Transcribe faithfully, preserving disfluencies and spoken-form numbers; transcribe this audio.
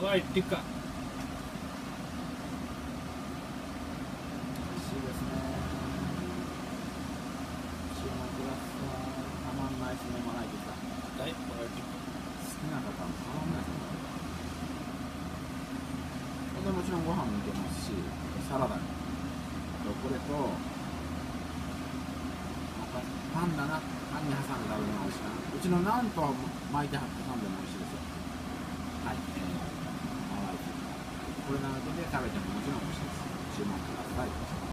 ハワイティカ。 美味しいですね。注文ください。たまんないですね、まな板さん。 はい、ハワイティカ。 好きな方もたまんないですね。でもちろんご飯もいけますし、サラダにとこれとまたパンだな、パンに挟んで食べるのが美味しいな。うちのナンと巻いて挟んでも美味しいですよ。はい、えー、ハワイこれなので食べてももちろん美味しいです。注文ください。